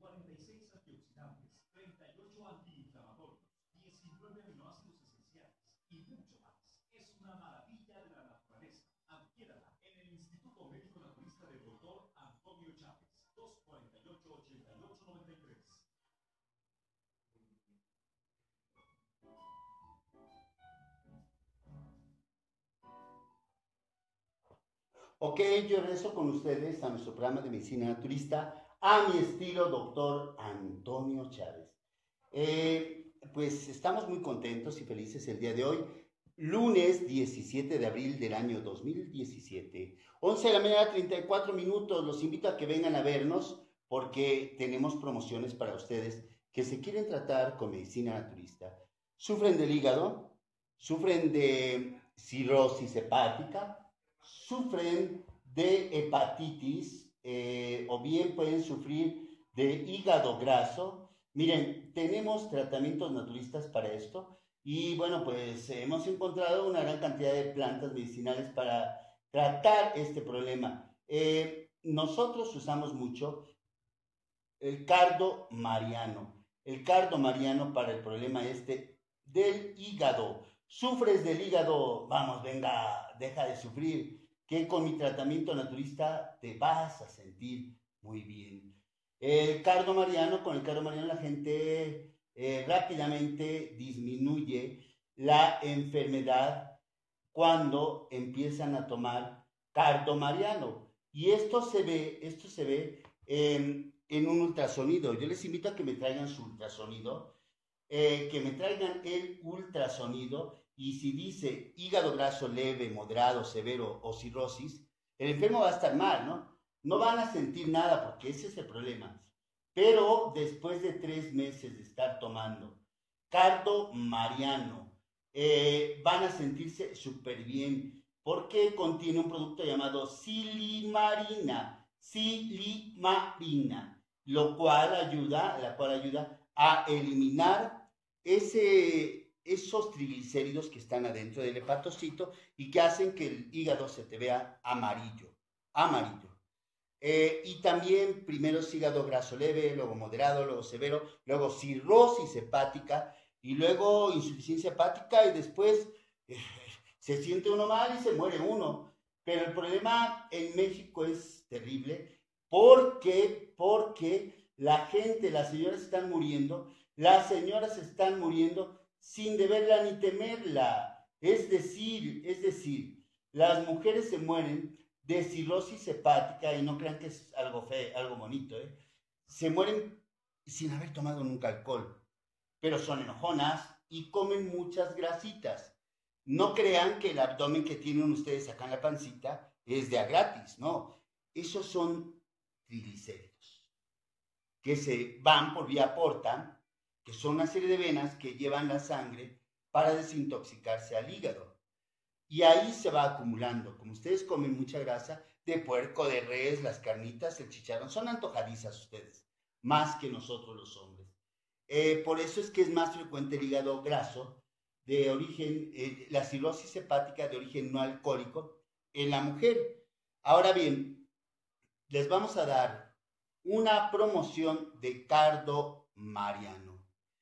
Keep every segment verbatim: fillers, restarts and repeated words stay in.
cuarenta y seis antioxidantes, treinta y ocho antiinflamatorios, diecinueve aminoácidos esenciales y mucho más. Es una maravilla de la naturaleza. Adquiérala en el Instituto Médico Naturista del doctor Antonio Chávez, dos cuarenta y ocho, ochenta y ocho, noventa y tres. Ok, yo regreso con ustedes a nuestro programa de medicina naturista, a mi estilo doctor Antonio Chávez. Eh, pues estamos muy contentos y felices el día de hoy, lunes diecisiete de abril del año dos mil diecisiete, once de la mañana, treinta y cuatro minutos. Los invito a que vengan a vernos porque tenemos promociones para ustedes que se quieren tratar con medicina naturista. Sufren del hígado, sufren de cirrosis hepática, sufren de hepatitis eh, o bien pueden sufrir de hígado graso. Miren, tenemos tratamientos naturistas para esto y bueno, pues hemos encontrado una gran cantidad de plantas medicinales para tratar este problema. Eh, nosotros usamos mucho el cardo mariano, el cardo mariano para el problema este del hígado. Sufres del hígado, vamos, venga, deja de sufrir, que con mi tratamiento naturista te vas a sentir muy bien. El cardo mariano, con el cardo mariano la gente eh, rápidamente disminuye la enfermedad cuando empiezan a tomar cardo mariano. Y esto se ve, esto se ve eh, en un ultrasonido. Yo les invito a que me traigan su ultrasonido, eh, que me traigan el ultrasonido, y si dice hígado graso leve, moderado, severo o cirrosis, el enfermo va a estar mal, ¿no? No van a sentir nada porque ese es el problema. Pero después de tres meses de estar tomando cardo mariano, eh, van a sentirse súper bien porque contiene un producto llamado silimarina, silimarina, lo cual ayuda, la cual ayuda a eliminar ese, esos triglicéridos que están adentro del hepatocito y que hacen que el hígado se te vea amarillo, amarillo. Eh, y también primero es hígado graso leve, luego moderado, luego severo, luego cirrosis hepática y luego insuficiencia hepática y después eh, se siente uno mal y se muere uno. Pero el problema en México es terrible porque, porque la gente, las señoras están muriendo, las señoras están muriendo sin deberla ni temerla. Es decir, es decir, las mujeres se mueren de cirrosis hepática, y no crean que es algo feo, algo bonito, ¿eh? Se mueren sin haber tomado nunca alcohol, pero son enojonas y comen muchas grasitas. No crean que el abdomen que tienen ustedes acá en la pancita es de a gratis, no. Esos son triglicéridos que se van por vía porta, que son una serie de venas que llevan la sangre para desintoxicarse al hígado. Y ahí se va acumulando. Como ustedes comen mucha grasa de puerco, de res, las carnitas, el chicharrón, son antojadizas ustedes, más que nosotros los hombres. Eh, por eso es que es más frecuente el hígado graso de origen, eh, la cirrosis hepática de origen no alcohólico en la mujer. Ahora bien, les vamos a dar una promoción de cardo mariano.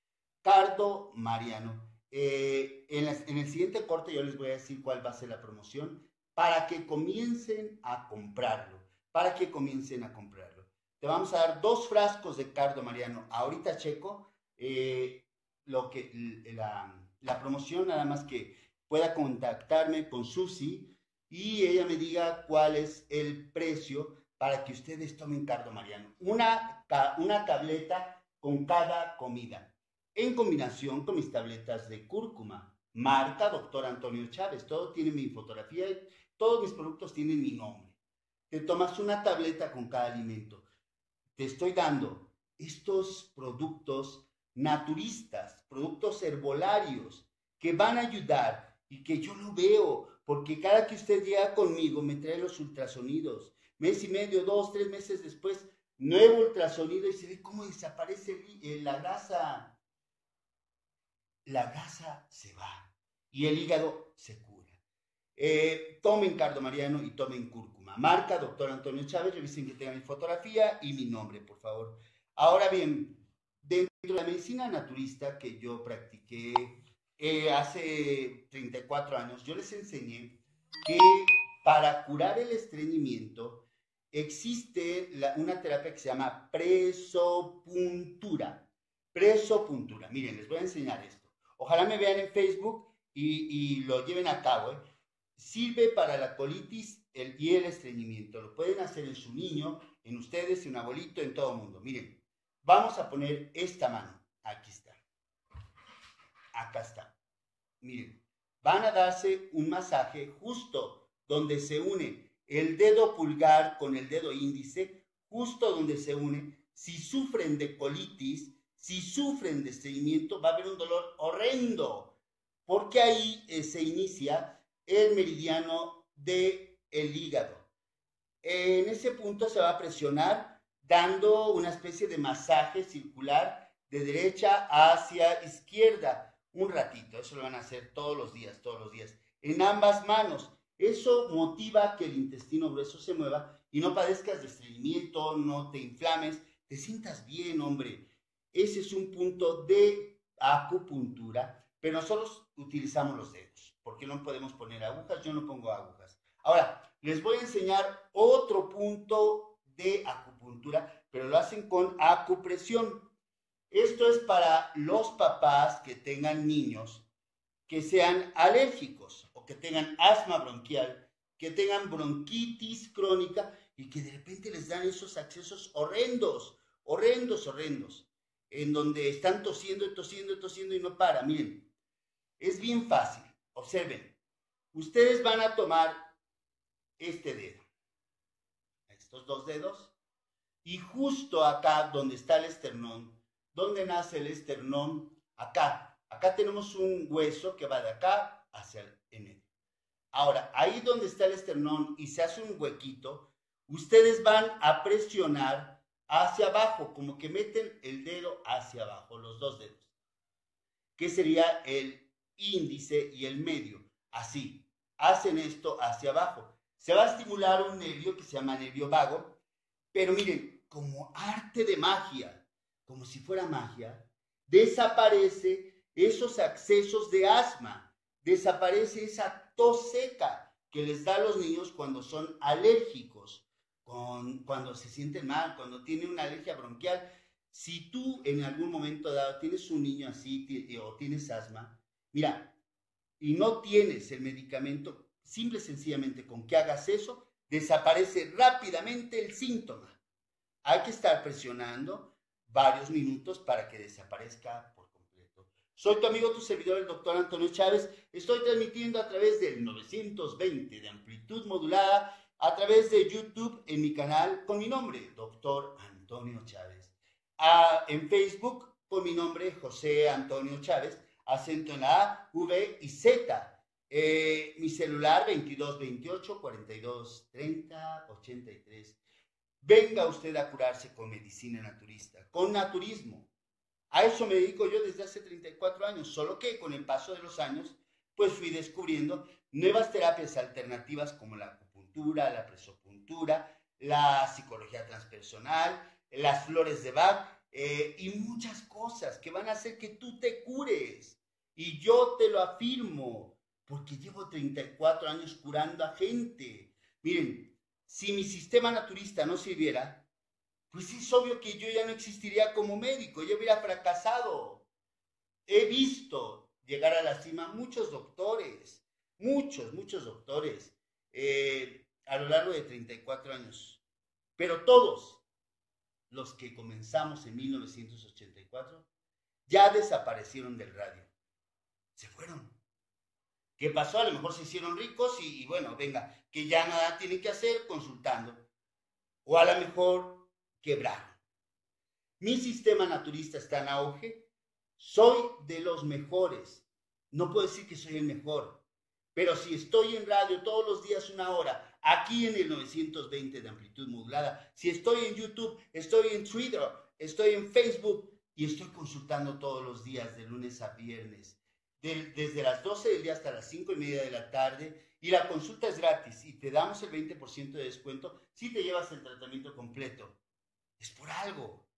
Cardo mariano. Eh, en, las, en el siguiente corte yo les voy a decir cuál va a ser la promoción para que comiencen a comprarlo, para que comiencen a comprarlo. Te vamos a dar dos frascos de cardo mariano. Ahorita checo eh, lo que, la, la promoción, nada más que pueda contactarme con Susi y ella me diga cuál es el precio para que ustedes tomen cardo mariano. Una, una tableta con cada comida, en combinación con mis tabletas de cúrcuma, marca doctor Antonio Chávez. Todo tiene mi fotografía, todos mis productos tienen mi nombre. Te tomas una tableta con cada alimento. Te estoy dando estos productos naturistas, productos herbolarios, que van a ayudar y que yo lo veo, porque cada que usted llega conmigo me trae los ultrasonidos. Mes y medio, dos, tres meses después, nuevo ultrasonido y se ve cómo desaparece la grasa. La grasa se va y el hígado se cura. Eh, tomen cardo mariano y tomen cúrcuma. Marca doctor Antonio Chávez, revisen que tengan mi fotografía y mi nombre, por favor. Ahora bien, dentro de la medicina naturista que yo practiqué eh, hace treinta y cuatro años, yo les enseñé que para curar el estreñimiento existe la, una terapia que se llama presopuntura. Presopuntura. Miren, les voy a enseñar esto. Ojalá me vean en Facebook y, y lo lleven a cabo. ¿eh? Sirve para la colitis el, y el estreñimiento. Lo pueden hacer en su niño, en ustedes, en un abuelito, en todo el mundo. Miren, vamos a poner esta mano. Aquí está. Acá está. Miren, van a darse un masaje justo donde se une el dedo pulgar con el dedo índice, justo donde se une. Si sufren de colitis, si sufren de estreñimiento, va a haber un dolor horrendo, porque ahí eh, se inicia el meridiano del hígado. En ese punto se va a presionar dando una especie de masaje circular de derecha hacia izquierda, un ratito. Eso lo van a hacer todos los días, todos los días, en ambas manos. Eso motiva que el intestino grueso se mueva y no padezcas de estreñimiento, no te inflames, te sientas bien, hombre. Ese es un punto de acupuntura, pero nosotros utilizamos los dedos, porque no podemos poner agujas, yo no pongo agujas. Ahora, les voy a enseñar otro punto de acupuntura, pero lo hacen con acupresión. Esto es para los papás que tengan niños que sean alérgicos o que tengan asma bronquial, que tengan bronquitis crónica y que de repente les dan esos accesos horrendos, horrendos, horrendos, en donde están tosiendo, tosiendo, tosiendo y no para. Miren, es bien fácil. Observen, ustedes van a tomar este dedo, estos dos dedos, y justo acá donde está el esternón, donde nace el esternón, acá, acá tenemos un hueso que va de acá hacia el medio. Ahora, ahí donde está el esternón y se hace un huequito, ustedes van a presionar hacia abajo, como que meten el dedo hacia abajo, los dos dedos, que sería el índice y el medio, así, hacen esto hacia abajo. Se va a estimular un nervio que se llama nervio vago, pero miren, como arte de magia, como si fuera magia, desaparece esos accesos de asma, desaparece esa tos seca que les da a los niños cuando son alérgicos, con, cuando se sienten mal, cuando tienen una alergia bronquial. Si tú en algún momento dado tienes un niño así o tienes asma, mira, y no tienes el medicamento, simple y sencillamente con que hagas eso, desaparece rápidamente el síntoma. Hay que estar presionando varios minutos para que desaparezca por completo. Soy tu amigo, tu servidor, el doctor Antonio Chávez. Estoy transmitiendo a través del novecientos veinte de amplitud modulada, a través de YouTube en mi canal con mi nombre, doctor Antonio Chávez. Ah, en Facebook con mi nombre, José Antonio Chávez, acento en la A, V y Z. Eh, mi celular veintidós veintiocho cuarenta y dos treinta ochenta y tres. Venga usted a curarse con medicina naturista, con naturismo. A eso me dedico yo desde hace treinta y cuatro años, solo que con el paso de los años, pues fui descubriendo nuevas terapias alternativas como la acupuntura, la presopuntura, la psicología transpersonal, las flores de Bach eh, y muchas cosas que van a hacer que tú te cures. Y yo te lo afirmo, porque llevo treinta y cuatro años curando a gente. Miren, si mi sistema naturista no sirviera, pues es obvio que yo ya no existiría como médico, yo hubiera fracasado. He visto llegar a la cima muchos doctores, muchos, muchos doctores, eh, a lo largo de treinta y cuatro años. Pero todos los que comenzamos en mil novecientos ochenta y cuatro ya desaparecieron del radio. Se fueron. ¿Qué pasó? A lo mejor se hicieron ricos y, y bueno, venga, que ya nada tienen que hacer consultando. O a lo mejor quebraron. Mi sistema naturista está en auge. Soy de los mejores. No puedo decir que soy el mejor. Pero si estoy en radio todos los días una hora, aquí en el novecientos veinte de amplitud modulada, si estoy en YouTube, estoy en Twitter, estoy en Facebook y estoy consultando todos los días de lunes a viernes. De, desde las doce del día hasta las cinco y media de la tarde, y la consulta es gratis y te damos el veinte por ciento de descuento si te llevas el tratamiento completo. Es por algo.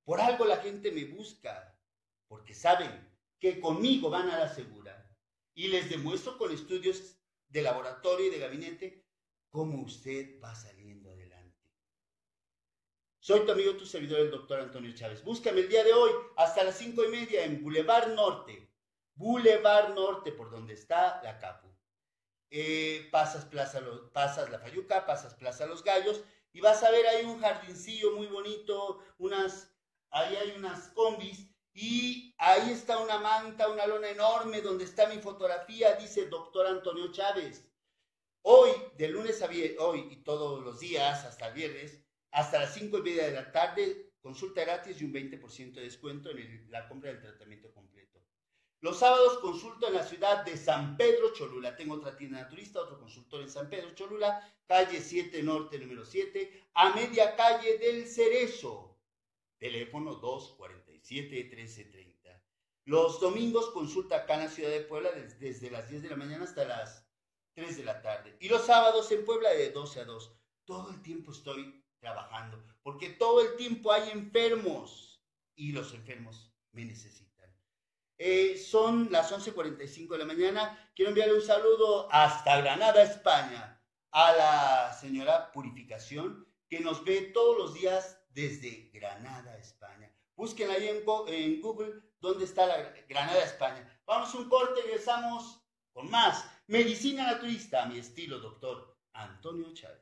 Por algo la gente me busca, porque saben que conmigo van a la segura. Y les demuestro con estudios de laboratorio y de gabinete cómo usted va saliendo adelante. Soy tu amigo, tu servidor, el doctor Antonio Chávez. Búscame el día de hoy hasta las cinco y media en Boulevard Norte. Boulevard Norte, por donde está la Capu. Eh, pasas, Plaza, pasas la Fayuca, pasas Plaza Los Gallos y vas a ver ahí un jardincillo muy bonito, unas, ahí hay unas combis y ahí está una manta, una lona enorme donde está mi fotografía, dice doctor Antonio Chávez. Hoy, de lunes a viernes, hoy y todos los días hasta el viernes, hasta las cinco y media de la tarde, consulta gratis y un veinte por ciento de descuento en el, la compra del tratamiento completo. Los sábados consulto en la ciudad de San Pedro Cholula. Tengo otra tienda naturista, otro consultor en San Pedro Cholula, calle siete Norte, número siete, a media calle del Cerezo. Teléfono dos cuarenta y siete, trece treinta. Los domingos consulta acá en la ciudad de Puebla desde, desde las diez de la mañana hasta las tres de la tarde. Y los sábados en Puebla de doce a dos. Todo el tiempo estoy trabajando, porque todo el tiempo hay enfermos y los enfermos me necesitan. Eh, son las once cuarenta y cinco de la mañana. Quiero enviarle un saludo hasta Granada, España, a la señora Purificación, que nos ve todos los días desde Granada, España. Búsquenla ahí en, en Google, ¿dónde está la Granada, España? Vamos a un corte y regresamos con más Medicina Naturista, a mi estilo, doctor Antonio Chávez.